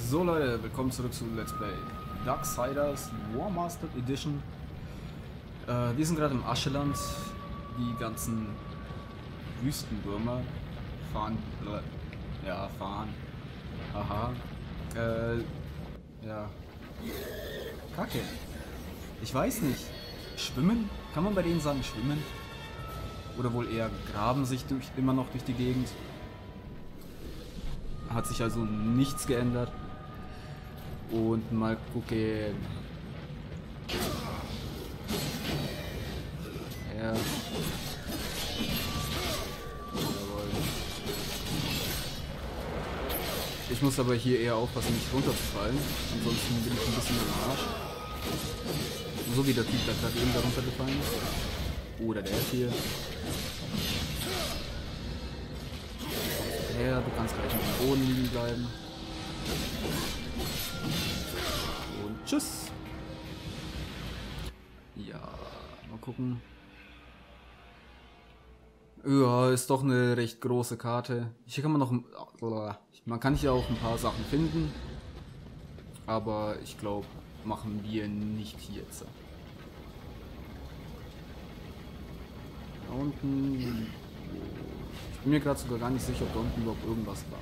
So Leute, willkommen zurück zu Let's Play Darksiders War Mastered Edition. Wir sind gerade im Ascheland. Die ganzen Wüstenwürmer fahren. Fahren. Aha. Ja. Kacke. Ich weiß nicht. Schwimmen? Kann man bei denen sagen schwimmen? Oder wohl eher graben sich immer noch durch die Gegend? Hat sich also nichts geändert. Und mal gucken. Ja. Jawohl. Ich muss aber hier eher aufpassen, nicht runterzufallen. Ansonsten bin ich ein bisschen im Arsch. So wie der Typ, der gerade eben da runtergefallen ist. Oder der hier. Ja, du kannst gleich auf dem Boden liegen bleiben. Und tschüss. Ja, mal gucken. Ja, ist doch eine recht große Karte. Hier kann man noch... Man kann hier auch ein paar Sachen finden. Aber ich glaube, machen wir nicht hier jetzt. Da unten... Ich bin mir gerade sogar gar nicht sicher, ob da unten überhaupt irgendwas war.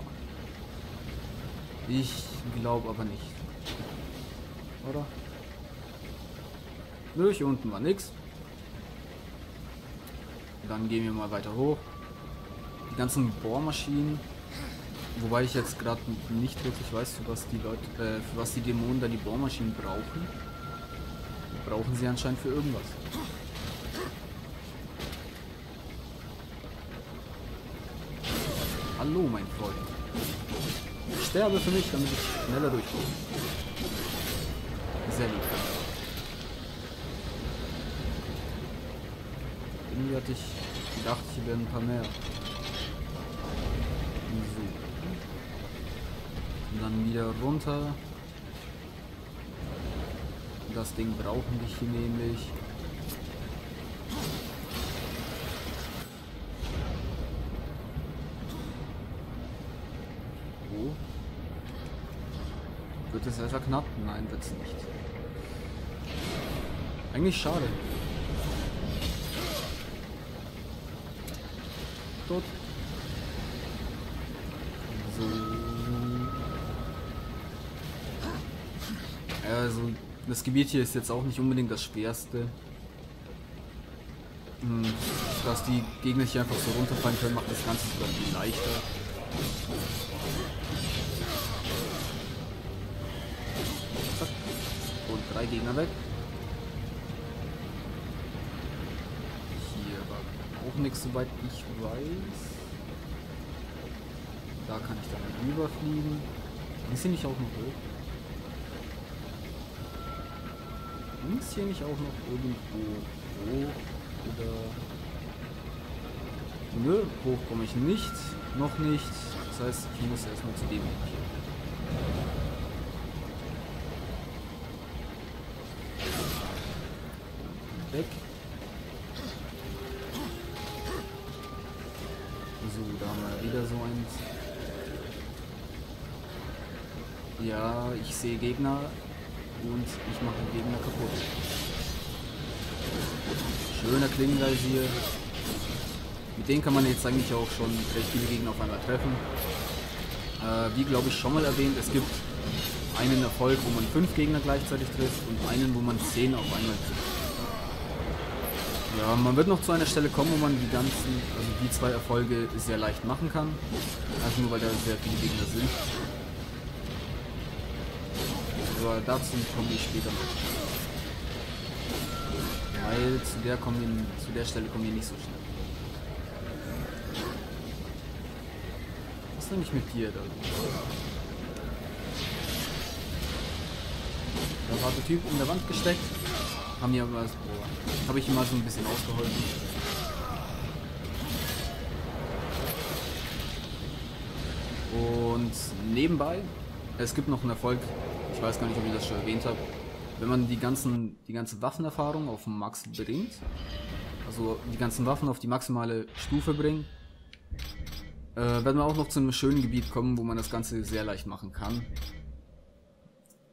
Ich glaube aber nicht. Oder? Nö, hier unten war nix. Dann gehen wir mal weiter hoch. Die ganzen Bohrmaschinen. Wobei ich jetzt gerade nicht wirklich weiß, für was die Leute, für was die Dämonen da die Bohrmaschinen brauchen. Brauchen sie anscheinend für irgendwas. Hallo, mein Freund. Sterbe für mich, damit ich schneller durchkomme. Sehr lieb. Irgendwie hatte ich gedacht, hier wären ein paar mehr. So. Und dann wieder runter. Das Ding brauchen wir hier nämlich. Wird es etwa knapp? Nein, wird es nicht. Eigentlich schade. Tot. So. Also, das Gebiet hier ist jetzt auch nicht unbedingt das schwerste. Dass die Gegner hier einfach so runterfallen können, macht das Ganze sogar viel leichter. Und 3 Gegner weg. Hier war auch nichts, soweit ich weiß. Da kann ich dann rüberfliegen. Ist hier nicht auch noch hoch? Ist hier nicht auch noch irgendwo hoch? Oder... Nö, hoch komme ich nicht. Noch nicht. Das heißt, ich muss erstmal zu dem hier. Weg. So, da haben wir wieder so eins. Ja, ich sehe Gegner und ich mache den Gegner kaputt. Schöner Klingenreisier. Mit denen kann man jetzt eigentlich auch schon recht viele Gegner auf einmal treffen. Wie glaube ich schon mal erwähnt, es gibt einen Erfolg, wo man 5 Gegner gleichzeitig trifft und einen, wo man 10 auf einmal trifft. Ja, man wird noch zu einer Stelle kommen, wo man die 2 Erfolge sehr leicht machen kann. Also nur weil da sehr viele Gegner sind. Aber dazu kommen wir später noch. Weil zu der Stelle kommen wir nicht so schnell. Was ist denn nicht mit dir da? Da war der Typ in der Wand gesteckt. Habe ich ihm mal so ein bisschen ausgeholfen. Und nebenbei, es gibt noch einen Erfolg, ich weiß gar nicht, ob ich das schon erwähnt habe, wenn man die ganze Waffenerfahrung auf Max bringt, also die ganzen Waffen auf die maximale Stufe bringt, werden wir auch noch zu einem schönen Gebiet kommen, wo man das Ganze sehr leicht machen kann.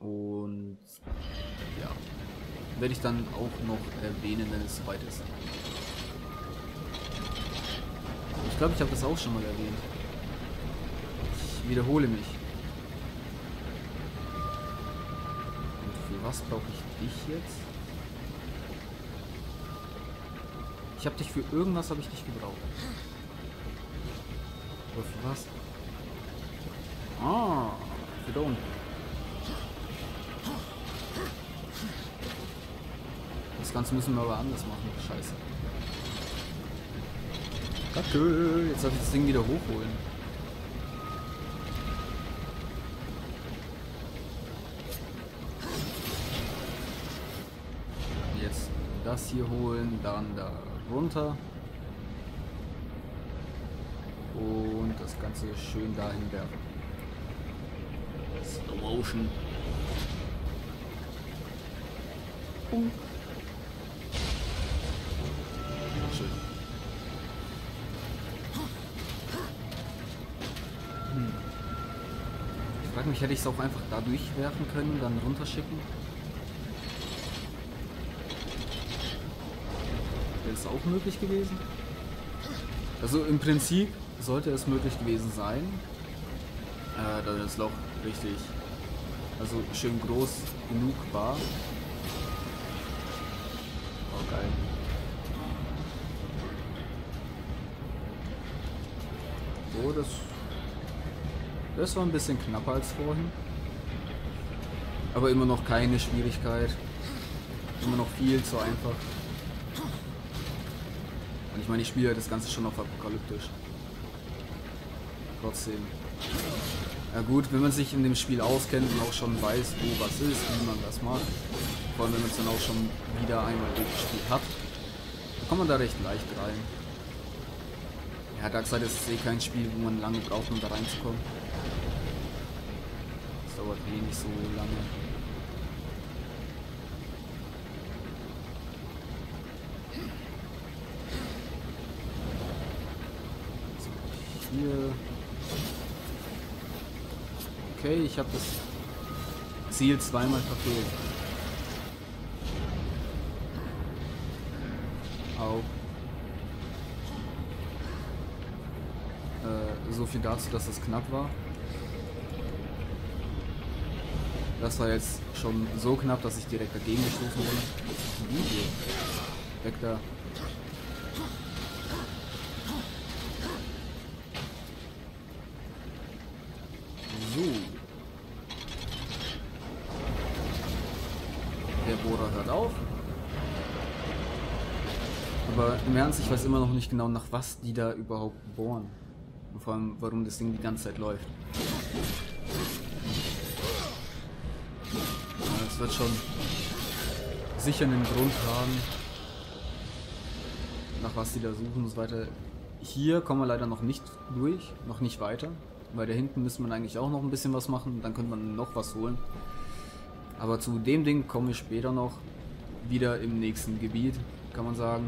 Und ja, werde ich dann auch noch erwähnen, wenn es soweit ist. Ich glaube, ich habe das auch schon mal erwähnt. Ich wiederhole mich. Und für was brauche ich dich jetzt? Ich habe dich für irgendwas habe ich dich gebraucht. Aber für was? Ah, für da unten. Das Ganze müssen wir aber anders machen. Scheiße. Kacke, jetzt darf ich das Ding wieder hochholen. Jetzt das hier holen, dann da runter. Und das Ganze schön dahin werfen. Slow Motion. Schön. Ich frage mich, hätte ich es auch einfach da durchwerfen können, dann runterschicken? Wäre es auch möglich gewesen? Also im Prinzip sollte es möglich gewesen sein, da das Loch richtig, also schön groß genug war. Oh geil. So, das war ein bisschen knapper als vorhin. Aber immer noch keine Schwierigkeit. Immer noch viel zu einfach. Und ich meine, ich spiele das Ganze schon auf apokalyptisch. Trotzdem. Ja gut, wenn man sich in dem Spiel auskennt und auch schon weiß, wo was ist, wie man das macht. Vor allem, wenn man es dann auch schon wieder einmal durchgespielt hat. Dann kommt man da recht leicht rein. Ja, Darkseid ist eh kein Spiel, wo man lange braucht, um da reinzukommen. Das dauert eh nicht so lange. So, hier. Okay, ich habe das Ziel zweimal verfehlt. Au. So viel dazu, dass es knapp war. Das war jetzt schon so knapp, dass ich direkt dagegen gestoßen wurde. Wie hier? Weg da. So. Der Bohrer hört auf. Aber im Ernst, ich weiß immer noch nicht genau, nach was die da überhaupt bohren. Und vor allem, warum das Ding die ganze Zeit läuft. Ja, das wird schon sicher einen Grund haben, nach was die da suchen und so weiter. Hier kommen wir leider noch nicht durch, noch nicht weiter. Weil da hinten müsste man eigentlich auch noch ein bisschen was machen, dann könnte man noch was holen. Aber zu dem Ding komme ich später noch, wieder im nächsten Gebiet, kann man sagen.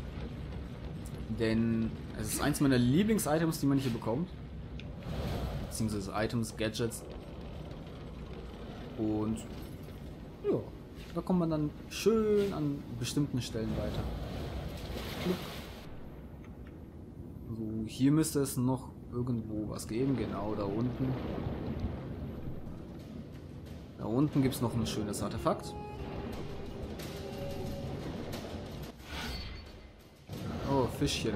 Denn es ist eins meiner Lieblings-Items, die man hier bekommt. Beziehungsweise Items, Gadgets. Und ja, da kommt man dann schön an bestimmten Stellen weiter. So, hier müsste es noch irgendwo was geben, genau da unten. Da unten gibt es noch ein schönes Artefakt. Oh, Fischchen.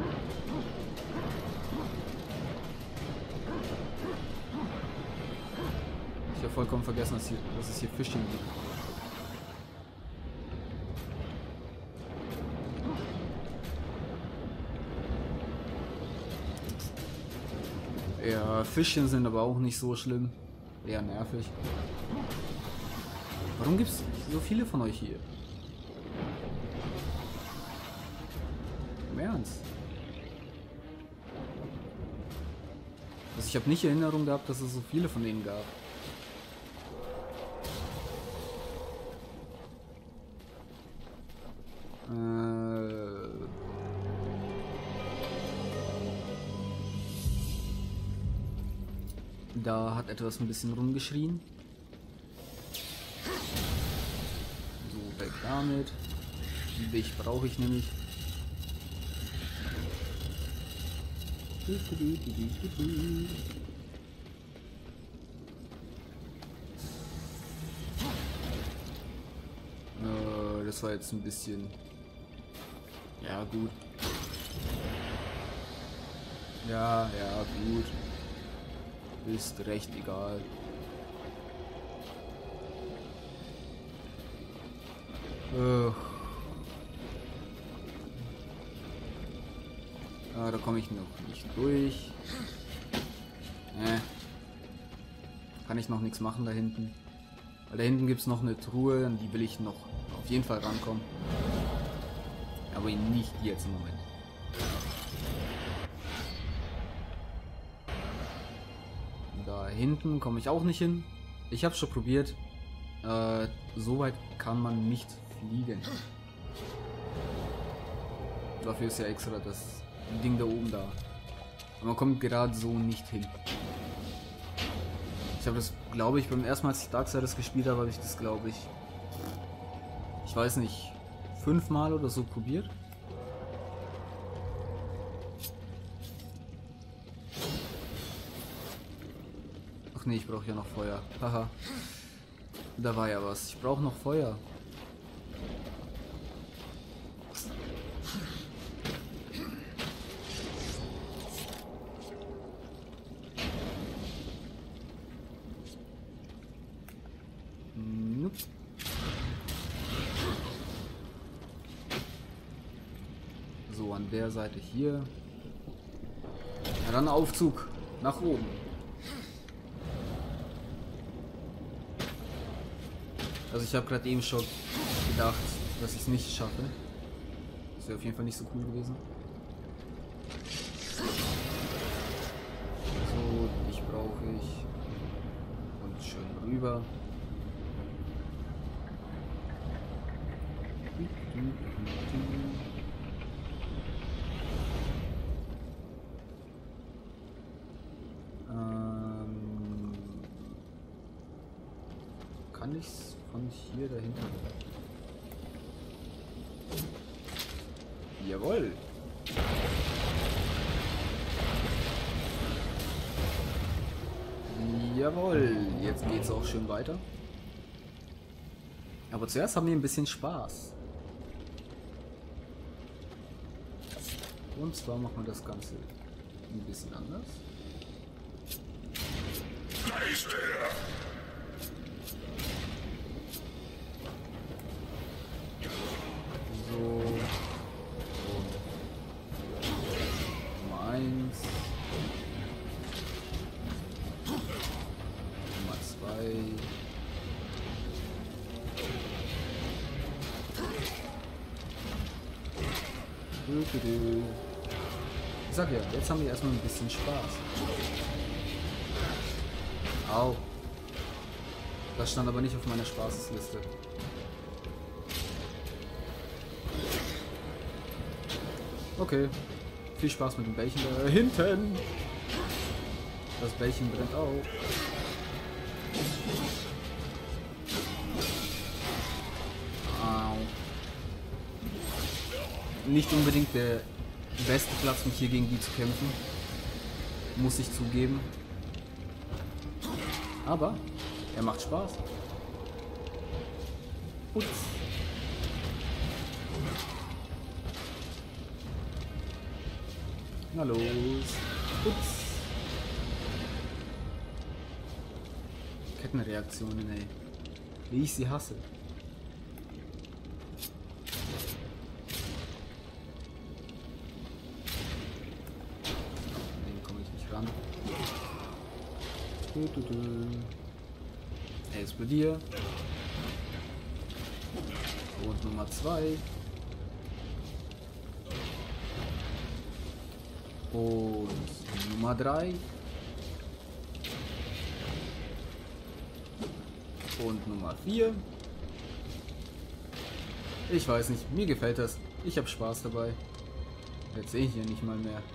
Ich habe vollkommen vergessen, dass es hier Fischchen gibt. Ja, Fischchen sind aber auch nicht so schlimm. Eher nervig. Warum gibt es so viele von euch hier? Im Ernst? Also ich habe nicht Erinnerung gehabt, dass es so viele von denen gab. Da hat etwas ein bisschen rumgeschrien. So, weg damit. Die Weg brauche ich nämlich. Das war jetzt ein bisschen... Ja, gut. Ja, gut. Ist recht egal. Da komme ich noch nicht durch. Kann ich noch nichts machen da hinten. Weil da hinten gibt es noch eine Truhe, an die will ich noch auf jeden Fall rankommen. Aber nicht jetzt im Moment. Da hinten komme ich auch nicht hin. Ich habe es schon probiert. So weit kann man nicht fliegen. Dafür ist ja extra das Ding da oben da. Aber man kommt gerade so nicht hin. Ich habe das, glaube ich, beim ersten Mal, als ich Darksiders gespielt habe, ich das, glaube ich weiß nicht, 5 Mal oder so probiert. Ach nee, ich brauche ja noch Feuer. Haha. Da war ja was. Ich brauche noch Feuer. Nope. So, an der Seite hier. Ja, dann Aufzug. Nach oben. Also ich habe gerade eben schon gedacht, dass ich es nicht schaffe. Das wäre auf jeden Fall nicht so cool gewesen. So, dich brauche ich. Und schön rüber. Kann ich's von hier dahinter? Jawohl! Jawohl! Jetzt geht's auch schön weiter. Aber zuerst haben wir ein bisschen Spaß. Und zwar machen wir das Ganze ein bisschen anders. So. Nummer 1. Nummer 2. Ich sag ja, jetzt haben wir erstmal ein bisschen Spaß. Au. Das stand aber nicht auf meiner Spaßesliste. Okay. Viel Spaß mit dem Bällchen da hinten. Das Bällchen brennt auch. Au. Nicht unbedingt der beste Platz, um hier gegen die zu kämpfen. Muss ich zugeben. Aber er macht Spaß. Putz. Na los. Putz. Kettenreaktionen, ey. Wie ich sie hasse. Den komme ich nicht ran. Explodier. Und Nummer 2. Und Nummer 3. Und Nummer 4. Ich weiß nicht, mir gefällt das. Ich habe Spaß dabei. Jetzt sehe ich hier nicht mal mehr.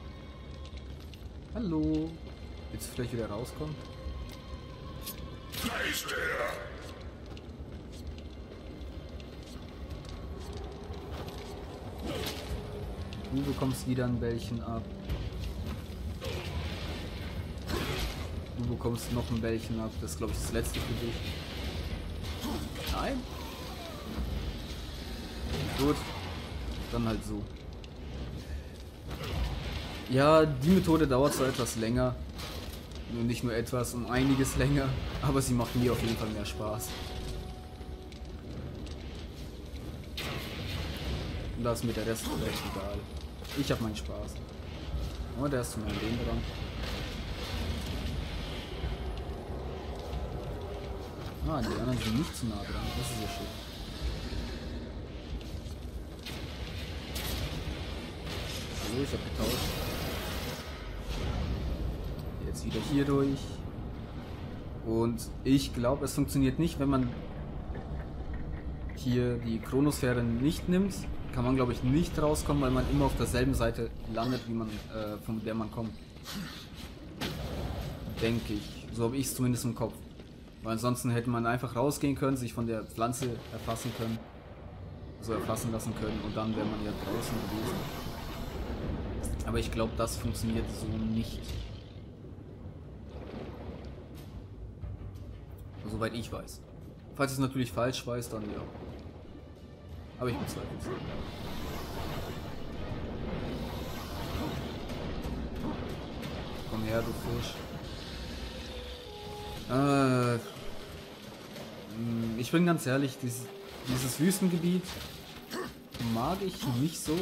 Hallo. Willst du vielleicht wieder rauskommen? Du bekommst wieder ein Bällchen ab. Du bekommst noch ein Bällchen ab. Das ist, glaube ich, das letzte für dich. Nein? Gut. Dann halt so. Ja, die Methode dauert zwar etwas länger. Nicht nur etwas, um einiges länger. Aber sie macht mir auf jeden Fall mehr Spaß. Und da ist mir der Rest recht egal. Ich habe meinen Spaß. Oh, der ist zu meinem Leben dran. Ah, die anderen sind nicht zu nah dran. Das ist ja schön. So, ich habe getauscht. Jetzt wieder hier durch. Und ich glaube, es funktioniert nicht, wenn man hier die Chronosphäre nicht nimmt. Kann man, glaube ich, nicht rauskommen, weil man immer auf derselben Seite landet, wie man, von der man kommt. Denke ich. So habe ich es zumindest im Kopf. Weil ansonsten hätte man einfach rausgehen können, sich von der Pflanze erfassen können. So erfassen lassen können und dann wäre man ja draußen gewesen. Aber ich glaube, das funktioniert so nicht. Soweit ich weiß. Falls ich es natürlich falsch weiß, dann ja. Aber ich bezweifle es. Komm her, du Fisch. Ich bin ganz ehrlich, dieses Wüstengebiet mag ich nicht so.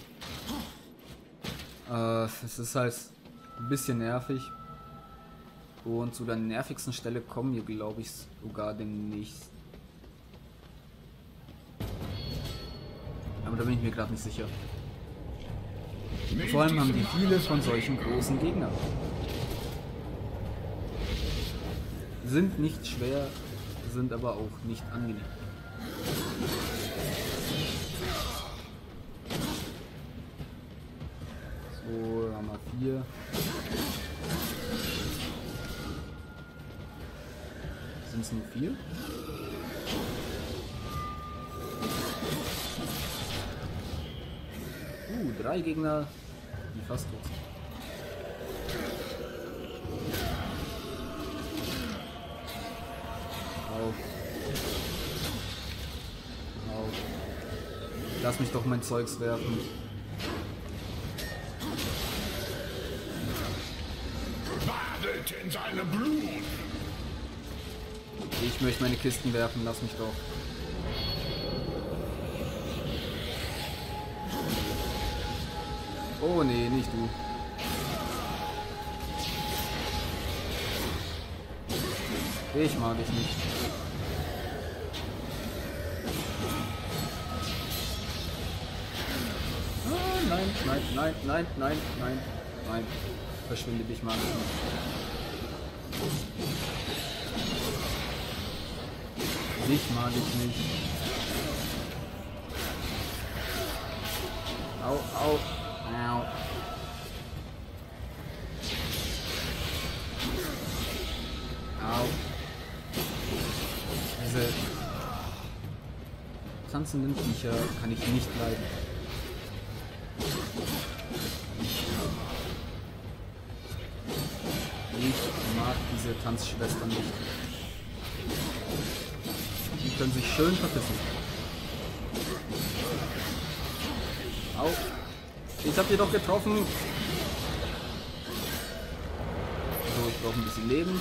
Es ist halt ein bisschen nervig. Und zu der nervigsten Stelle kommen wir, glaube ich, sogar demnächst. Aber da bin ich mir gerade nicht sicher. Vor allem haben die viele von solchen großen Gegnern. Sind nicht schwer, sind aber auch nicht angenehm. So, haben wir 4. Sind es nur 4? 3 Gegner, die fast tot sind. Auf. Auf. Lass mich doch mein Zeugs werfen. Badet in seinem Blut. Ich möchte meine Kisten werfen, lass mich doch. Oh nee, nicht du. Ich mag dich nicht. Ah, nein, nein, nein, nein, nein, nein, nein. Verschwinde, dich mag ich nicht. Dich mag ich nicht. Au, au. Au. Au. Diese tanzenden Viecher kann ich nicht leiden. Ich mag diese Tanzschwestern nicht. Die können sich schön verpissen. Au. Ich hab dir doch getroffen. So, ich brauche ein bisschen Leben.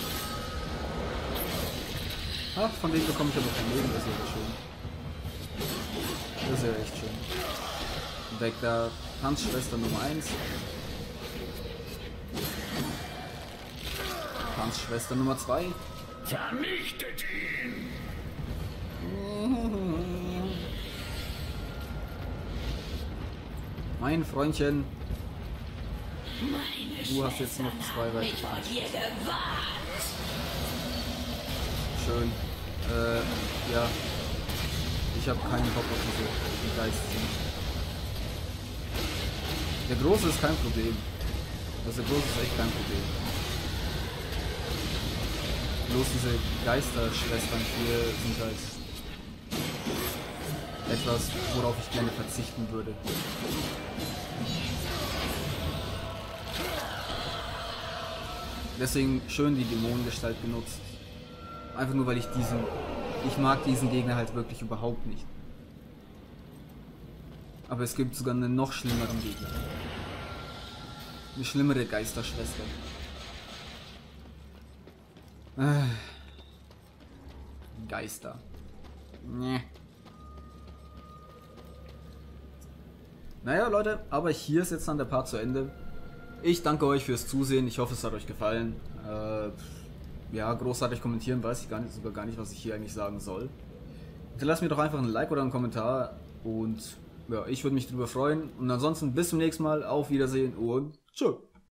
Ach, von dem bekomme ich aber kein Leben. Das ist ja schön. Das ist ja echt schön. Weg da. Tanzschwester Nummer 1. Tanzschwester Nummer 2. Vernichtet ihn! Mein Freundchen. Du hast jetzt noch 2 weitere. Schön. Ja. Ich habe keinen Bock auf diese Geister. Der Große ist kein Problem. Also der Große ist echt kein Problem. Bloß diese Geisterschwestern hier sind halt etwas, worauf ich gerne verzichten würde. Deswegen schön die Dämonengestalt genutzt. Einfach nur, weil ich mag diesen Gegner halt wirklich überhaupt nicht. Aber es gibt sogar einen noch schlimmeren Gegner. Eine schlimmere Geisterschwester. Geister. Nee. Naja, Leute, aber hier ist jetzt dann der Part zu Ende. Ich danke euch fürs Zusehen. Ich hoffe, es hat euch gefallen. Ja, großartig kommentieren weiß ich sogar gar nicht, was ich hier eigentlich sagen soll. Hinterlasst mir doch einfach ein Like oder einen Kommentar. Und ja, ich würde mich darüber freuen. Und ansonsten bis zum nächsten Mal. Auf Wiedersehen und tschüss.